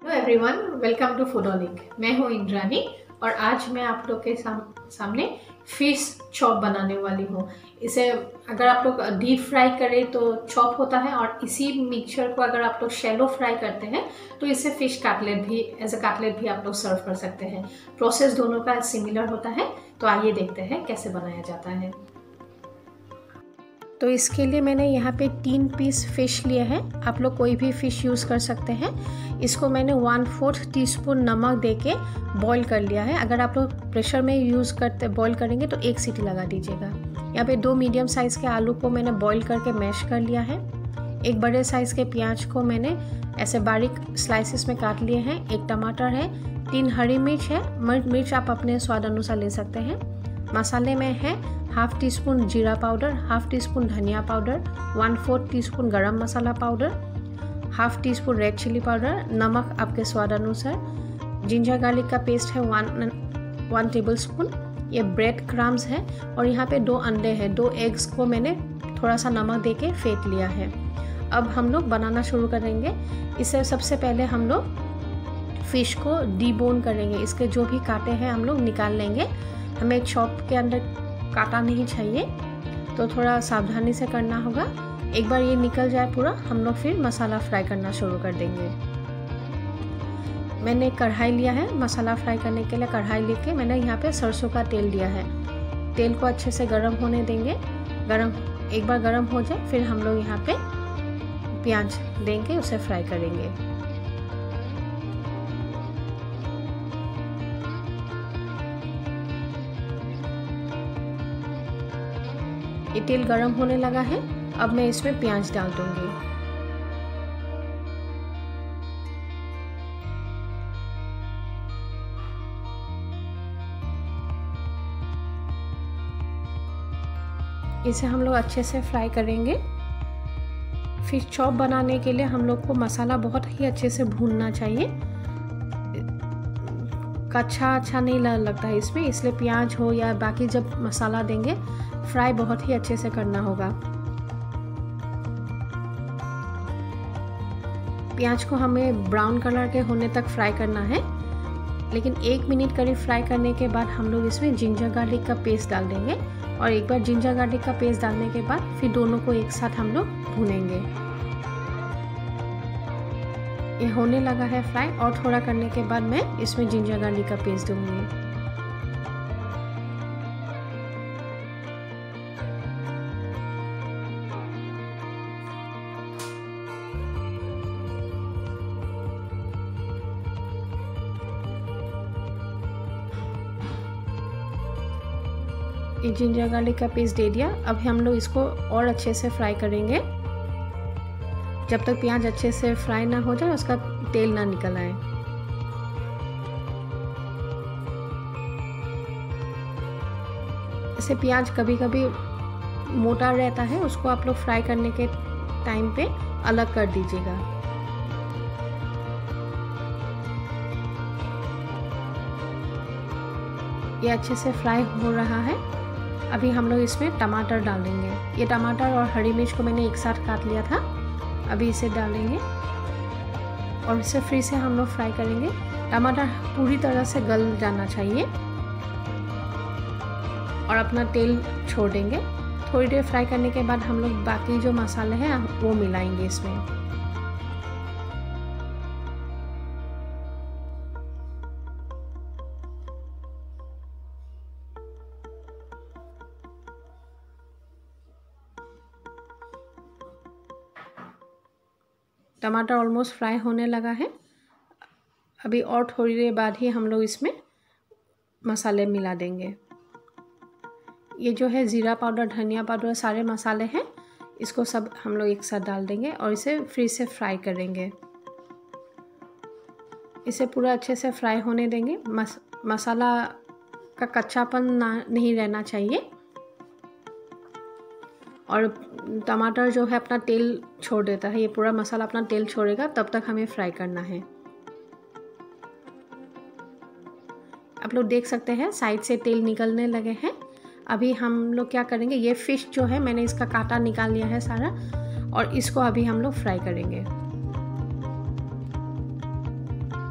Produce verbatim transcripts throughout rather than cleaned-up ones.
Hello everyone, welcome to Foodolic. मैं हूँ इंद्रानी और आज मैं आप लोग के साम, सामने फिश चॉप बनाने वाली हूँ। इसे अगर आप लोग डीप फ्राई करें तो चॉप होता है, और इसी मिक्सचर को अगर आप लोग शैलो फ्राई करते हैं तो इससे फिश कटलेट भी एज अ कटलेट भी आप लोग सर्व कर सकते हैं। प्रोसेस दोनों का सिमिलर होता है, तो आइए देखते हैं कैसे बनाया जाता है। तो इसके लिए मैंने यहाँ पे तीन पीस फ़िश लिए हैं। आप लोग कोई भी फ़िश यूज़ कर सकते हैं। इसको मैंने वन फोर्थ टी स्पून नमक देके बॉईल कर लिया है। अगर आप लोग प्रेशर में यूज़ करते बॉईल करेंगे तो एक सीटी लगा दीजिएगा। यहाँ पे दो मीडियम साइज़ के आलू को मैंने बॉईल करके मैश कर लिया है। एक बड़े साइज़ के प्याज को मैंने ऐसे बारीक स्लाइसिस में काट लिए हैं। एक टमाटर है, तीन हरी मिर्च है। मिर्च आप अपने स्वाद अनुसार ले सकते हैं। मसाले में है हाफ टी स्पून जीरा पाउडर, हाफ टी स्पून धनिया powder, one fourth teaspoon garam masala powder, half teaspoon red chilli powder, नमक आपके स्वाद अनुसार। जिंजर गार्लिक का पेस्ट है वन वन टेबल स्पून। ये ब्रेड क्रम्स है और यहाँ पे दो अंडे हैं। दो एग्स को मैंने थोड़ा सा नमक दे के फेंट लिया है। अब हम लोग बनाना शुरू करेंगे। इससे सबसे पहले हम लोग फ़िश को डीबोन करेंगे। इसके जो भी कांटे हैं हम लोग निकाल लेंगे। हमें चॉप के अंदर काटा नहीं चाहिए, तो थोड़ा सावधानी से करना होगा। एक बार ये निकल जाए पूरा, हम लोग फिर मसाला फ्राई करना शुरू कर देंगे। मैंने कढ़ाई लिया है मसाला फ्राई करने के लिए। कढ़ाई लेके मैंने यहाँ पे सरसों का तेल लिया है। तेल को अच्छे से गर्म होने देंगे। गरम एक बार गर्म हो जाए फिर हम लोग यहाँ पे प्याज देंगे, उसे फ्राई करेंगे। ये तेल गरम होने लगा है। अब मैं इसमें प्याज डाल दूंगी। इसे हम लोग अच्छे से फ्राई करेंगे। फिश चॉप बनाने के लिए हम लोग को मसाला बहुत ही अच्छे से भूनना चाहिए। कच्चा अच्छा नहीं लगता है इसमें, इसलिए प्याज हो या बाकी जब मसाला देंगे फ्राई बहुत ही अच्छे से करना होगा। प्याज को हमें ब्राउन कलर के होने तक फ्राई करना है, लेकिन एक मिनट करीब फ्राई करने के बाद हम लोग इसमें जिंजर गार्लिक का पेस्ट डाल देंगे। और एक बार जिंजर गार्लिक का पेस्ट डालने के बाद फिर दोनों को एक साथ हम लोग भूनेंगे। ये होने लगा है फ्राई, और थोड़ा करने के बाद मैं इसमें जिंजर गार्लिक का पेस्ट दूंगी। ये जिंजर गार्लिक का पेस्ट दे दिया। अब हम लोग इसको और अच्छे से फ्राई करेंगे जब तक प्याज अच्छे से फ्राई ना हो जाए, उसका तेल ना निकल आए। इसे प्याज कभी कभी मोटा रहता है, उसको आप लोग फ्राई करने के टाइम पे अलग कर दीजिएगा। ये अच्छे से फ्राई हो रहा है। अभी हम लोग इसमें टमाटर डालेंगे। ये टमाटर और हरी मिर्च को मैंने एक साथ काट लिया था। अभी इसे डालेंगे और इसे फिर से हम लोग फ्राई करेंगे। टमाटर पूरी तरह से गल जाना चाहिए और अपना तेल छोड़ देंगे। थोड़ी देर फ्राई करने के बाद हम लोग बाकी जो मसाले हैं वो मिलाएंगे इसमें। टमाटर ऑलमोस्ट फ्राई होने लगा है। अभी और थोड़ी देर बाद ही हम लोग इसमें मसाले मिला देंगे। ये जो है ज़ीरा पाउडर, धनिया पाउडर, सारे मसाले हैं, इसको सब हम लोग एक साथ डाल देंगे और इसे फिर से फ्राई करेंगे। इसे पूरा अच्छे से फ्राई होने देंगे। मस, मसाला का कच्चापन ना नहीं रहना चाहिए। और टमाटर जो है अपना तेल छोड़ देता है, ये पूरा मसाला अपना तेल छोड़ेगा, तब तक हमें फ्राई करना है। आप लोग देख सकते हैं साइड से तेल निकलने लगे हैं। अभी हम लोग क्या करेंगे, ये फ़िश जो है मैंने इसका कांटा निकाल लिया है सारा, और इसको अभी हम लोग फ्राई करेंगे।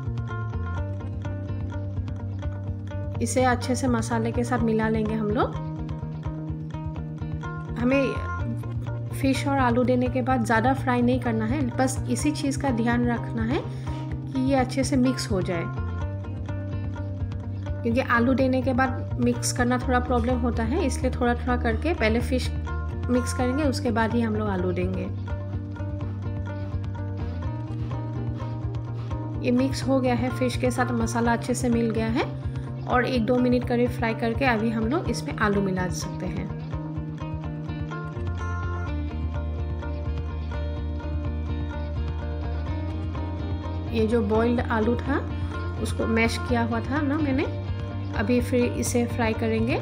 इसे अच्छे से मसाले के साथ मिला लेंगे हम लोग। हमें फ़िश और आलू देने के बाद ज़्यादा फ्राई नहीं करना है, बस इसी चीज़ का ध्यान रखना है कि ये अच्छे से मिक्स हो जाए, क्योंकि आलू देने के बाद मिक्स करना थोड़ा प्रॉब्लम होता है, इसलिए थोड़ा थोड़ा करके पहले फ़िश मिक्स करेंगे, उसके बाद ही हम लोग आलू देंगे। ये मिक्स हो गया है, फ़िश के साथ मसाला अच्छे से मिल गया है, और एक दो मिनट करीब फ्राई करके अभी हम लोग इसमें आलू मिला सकते हैं। ये जो बॉइल्ड आलू था उसको मैश किया हुआ था ना मैंने, अभी फिर इसे फ्राई करेंगे।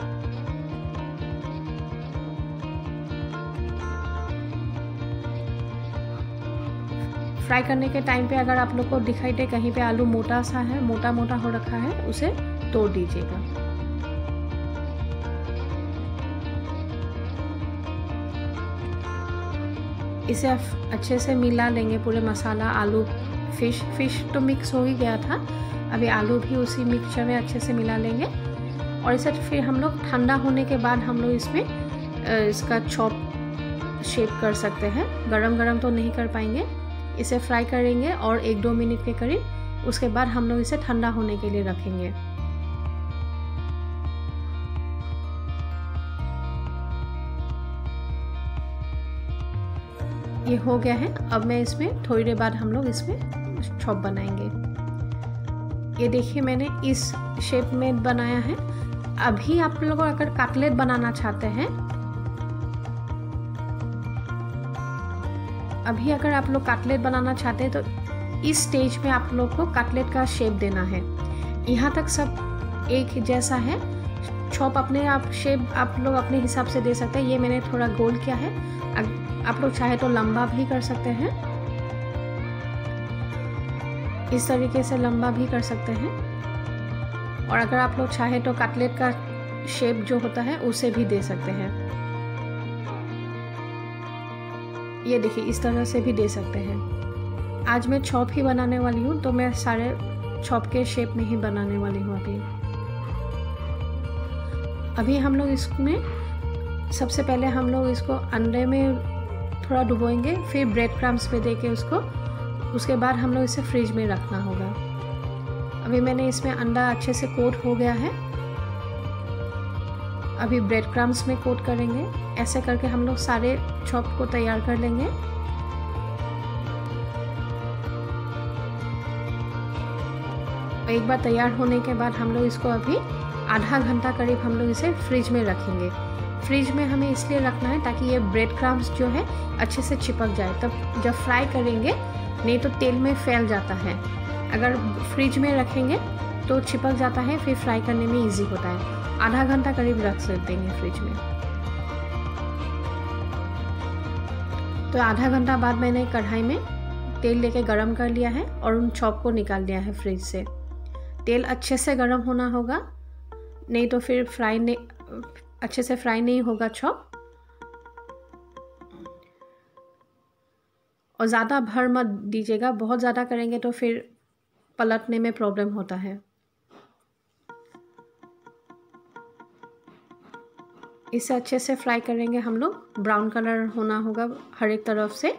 फ्राई करने के टाइम पे अगर आप लोग को दिखाई दे कहीं पे आलू मोटा सा है, मोटा मोटा हो रखा है, उसे तोड़ दीजिएगा। इसे अच्छे से मिला लेंगे, पूरे मसाला, आलू, फिश फिश तो मिक्स हो ही गया था, अभी आलू भी उसी मिक्सचर में अच्छे से मिला लेंगे। और इसे फिर हम लोग ठंडा होने के बाद हम लोग इसमें इसका चॉप शेप कर सकते हैं। गरम गरम तो नहीं कर पाएंगे। इसे फ्राई करेंगे और एक दो मिनट के करीब, उसके बाद हम लोग इसे ठंडा होने के लिए रखेंगे। ये हो गया है। अब मैं इसमें थोड़ी देर बाद हम लोग इसमें चॉप बनाएंगे। ये देखिए मैंने इस शेप में बनाया है। अभी आप लोग अगर कटलेट बनाना चाहते हैं, अभी अगर आप लोग कटलेट बनाना चाहते हैं तो इस स्टेज में आप लोग को कटलेट का शेप देना है। यहाँ तक सब एक जैसा है। चॉप अपने आप शेप आप लोग अपने हिसाब से दे सकते हैं। ये मैंने थोड़ा गोल किया है, आप लोग चाहे तो लंबा भी कर सकते हैं, इस तरीके से लंबा भी कर सकते हैं। और अगर आप लोग चाहे तो कटलेट का शेप जो होता है उसे भी दे सकते हैं। ये देखिए इस तरह से भी दे सकते हैं। आज मैं चॉप ही बनाने वाली हूँ, तो मैं सारे चॉप के शेप में ही बनाने वाली हूँ। अभी अभी हम लोग इसमें सबसे पहले हम लोग इसको अंडे में थोड़ा डुबोएंगे, फिर ब्रेड क्रम्स पे देके उसको, उसके बाद हम लोग इसे फ्रिज में रखना होगा। अभी मैंने इसमें अंडा अच्छे से कोट हो गया है। अभी ब्रेड क्रम्स में कोट करेंगे। ऐसे करके हम लोग सारे चॉप को तैयार कर लेंगे। एक बार तैयार होने के बाद हम लोग इसको अभी आधा घंटा करीब हम लोग इसे फ्रिज में रखेंगे। फ्रिज में हमें इसलिए रखना है ताकि ये ब्रेड क्रम्स जो है अच्छे से चिपक जाए, तब जब फ्राई करेंगे, नहीं तो तेल में फैल जाता है। अगर फ्रिज में रखेंगे तो चिपक जाता है, फिर फ्राई करने में इजी होता है। आधा घंटा करीब रख सकते हैं फ्रिज में। तो आधा घंटा बाद मैंने कढ़ाई में तेल लेके गरम कर लिया है और उन चॉप को निकाल दिया है फ्रिज से। तेल अच्छे से गरम होना होगा, नहीं तो फिर फ्राई नहीं, अच्छे से फ्राई नहीं होगा चॉप। और ज़्यादा भर मत दीजिएगा, बहुत ज़्यादा करेंगे तो फिर पलटने में प्रॉब्लम होता है। इसे अच्छे से फ्राई करेंगे हम लोग। ब्राउन कलर होना होगा हर एक तरफ से।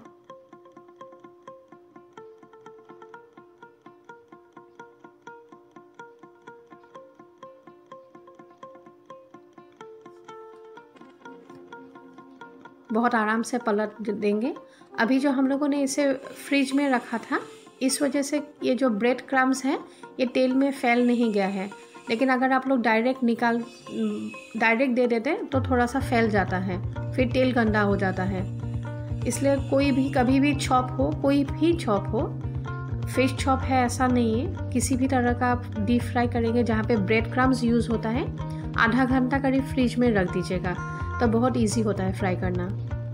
बहुत आराम से पलट देंगे। अभी जो हम लोगों ने इसे फ्रिज में रखा था, इस वजह से ये जो ब्रेड क्रम्स हैं ये तेल में फैल नहीं गया है। लेकिन अगर आप लोग डायरेक्ट निकाल डायरेक्ट दे देते हैं तो थोड़ा सा फैल जाता है, फिर तेल गंदा हो जाता है। इसलिए कोई भी कभी भी चॉप हो, कोई भी चॉप हो, फिश चॉप है ऐसा नहीं है, किसी भी तरह का आप डीप फ्राई करेंगे जहाँ पे ब्रेड क्रम्स यूज़ होता है, आधा घंटा करीब फ्रिज में रख दीजिएगा, तो बहुत ईजी होता है फ्राई करना।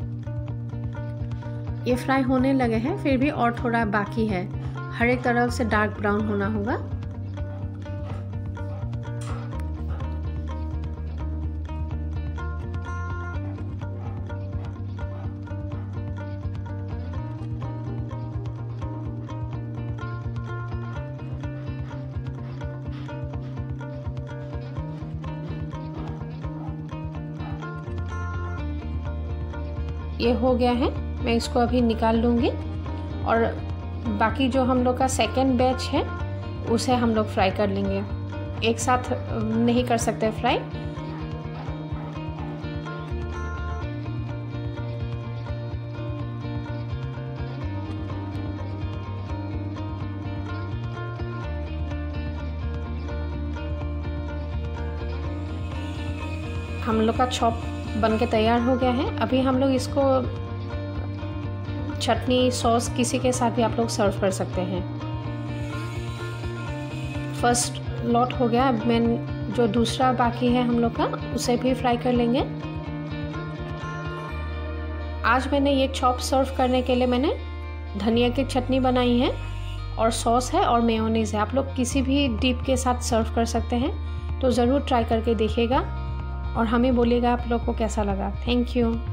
ये फ्राई होने लगे हैं, फिर भी और थोड़ा बाकी है। हर एक तरफ से डार्क ब्राउन होना होगा। ये हो गया है, मैं इसको अभी निकाल लूँगी और बाकी जो हम लोग का सेकेंड बैच है उसे हम लोग फ्राई कर लेंगे। एक साथ नहीं कर सकते फ्राई। हम लोग का चॉप बन के तैयार हो गया है। अभी हम लोग इसको चटनी सॉस किसी के साथ भी आप लोग सर्व कर सकते हैं। फर्स्ट लॉट हो गया, अब मैं जो दूसरा बाकी है हम लोग का उसे भी फ्राई कर लेंगे। आज मैंने ये चॉप सर्व करने के लिए मैंने धनिया की चटनी बनाई है और सॉस है और मेयोनीज़ है। आप लोग किसी भी डिप के साथ सर्व कर सकते हैं, तो ज़रूर ट्राई करके देखिएगा और हमें बोलिएगा आप लोग को कैसा लगा। Thank you.